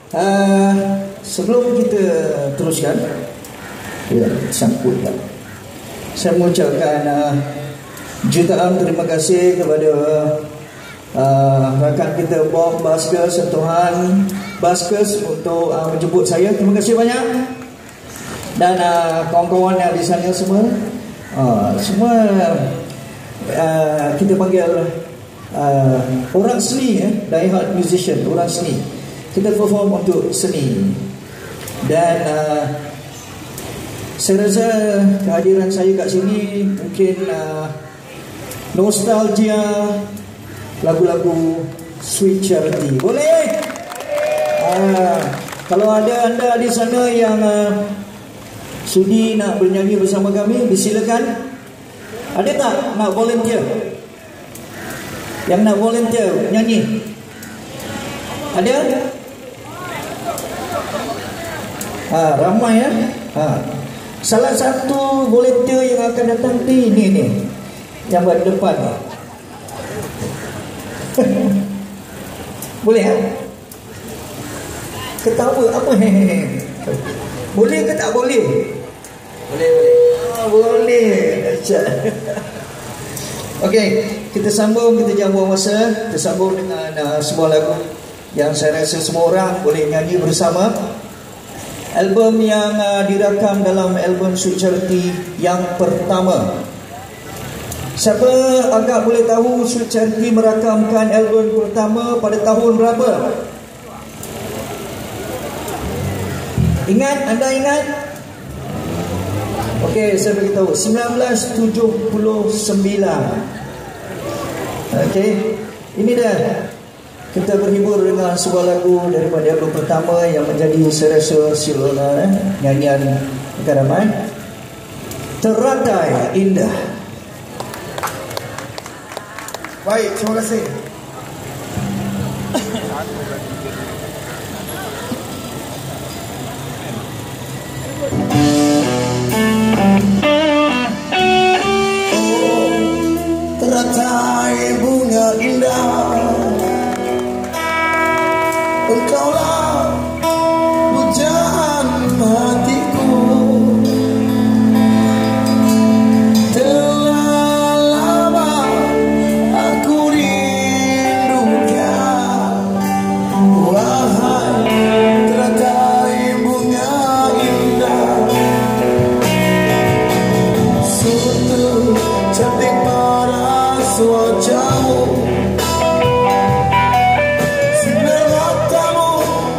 Sebelum kita teruskan, ya, sangkut tak? Saya mengucapkan jutaan terima kasih kepada rakan kita Bob Baskers, Tuhan Baskers untuk menjemput saya. Terima kasih banyak. Dan kawan-kawan yang di sana semua, semua kita panggil orang seni, die hard musician, orang seni. Kita perform untuk seni. Dan saya rasa kehadiran saya kat sini mungkin nostalgia lagu-lagu Sweet Charity. Boleh? Kalau ada anda di sana yang sudi nak bernyanyi bersama kami, disilakan. Ada tak nak volunteer? Yang nak volunteer nyanyi? Ada? Ramai ya. Salah satu volunteer yang akan datang ini yang buat depan ni. Boleh ya? Ketawa apa? Boleh ke tak boleh? Boleh. Boleh. Okey, kita sambung, kita jangan buang masa. Kita sambung dengan sebuah lagu yang saya rasa semua orang boleh nyanyi bersama. Album yang dirakam dalam album Sweet Charity yang pertama. Siapa agak boleh tahu Sweet Charity merakamkan album pertama pada tahun berapa? Ingat? Anda ingat? Okey, saya beritahu 1979. Okey, ini dah. Kita berhibur dengan sebuah lagu daripada album pertama yang menjadi saya rasa nyanyian keramat. Teratai Indah. Baik, terima kasih. Teratai bunga indah, engkaulah pujaan hatiku. Telah lama aku rindukan, wahai teratai bunga indah. Sungguh cantik paras wajahmu, sinar matamu